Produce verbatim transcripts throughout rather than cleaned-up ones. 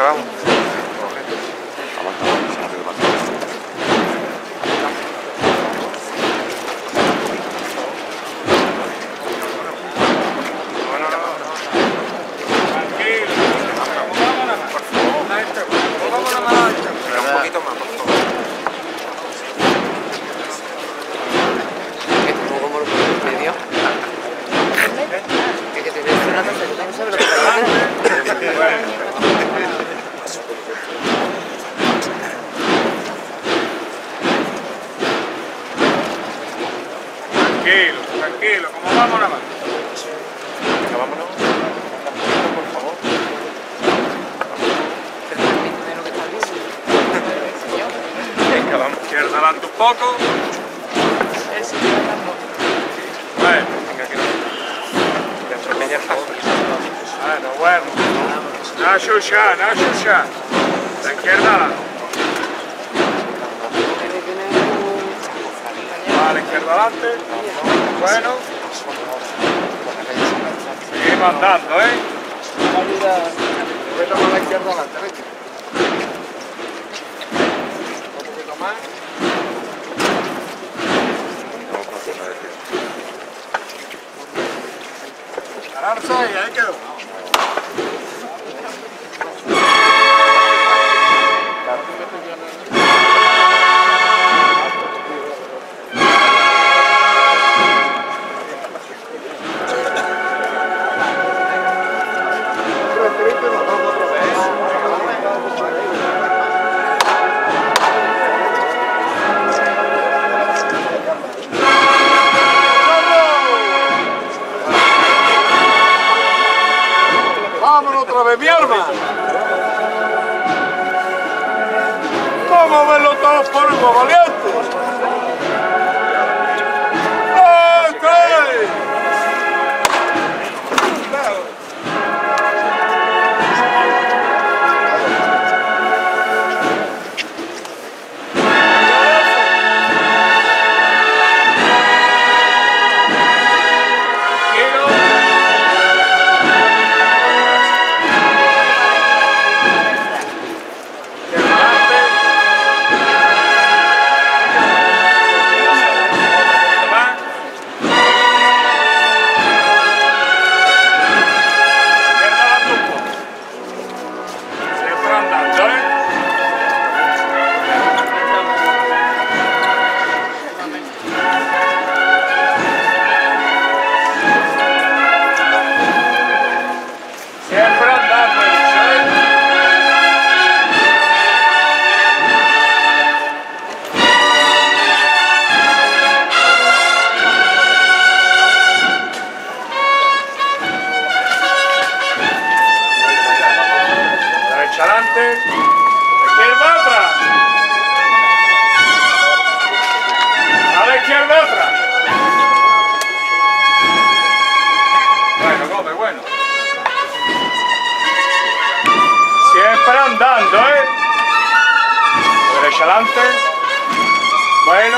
vamos. Un poquito más, por favor. ¿Cómo lo pones en medio? Es que te ves una cosa que no sabes lo que te va a hacer. Tranquilo, tranquilo, ¿cómo vamos nada más? Venga, vámonos. Por favor. Venga, vamos. Izquierda adelante un poco. Bueno, Venga, que no. Dentro de ella el paso. bueno, bueno. No chucha, no chucha. La izquierda adelante. Vale, izquierda adelante. Bueno. Seguimos andando, ¿eh? Voy a tomar la izquierda adelante, venga. Un poquito más. Pararse y ahí quedó. ¡Vámonos otra vez, mi arma! ¡Vamos a verlo todos por igual, valientes! ¡Ok! Adelante, izquierda otra, a la izquierda otra. Bueno, Gómez, bueno. Siempre andando, ¿eh? Derecha adelante. Bueno.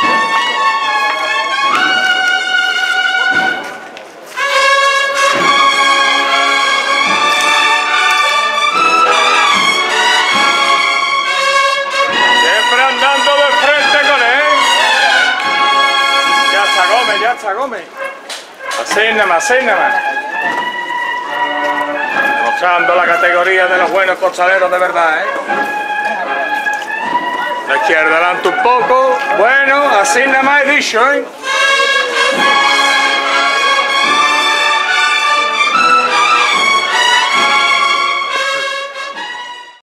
Andando de frente con él. Ya está Gómez, ya está Gómez. Así nada más, así nada más. Demostrando la categoría de los buenos costaleros de verdad, ¿eh? La izquierda adelante un poco. Bueno, así nada más he dicho, ¿eh?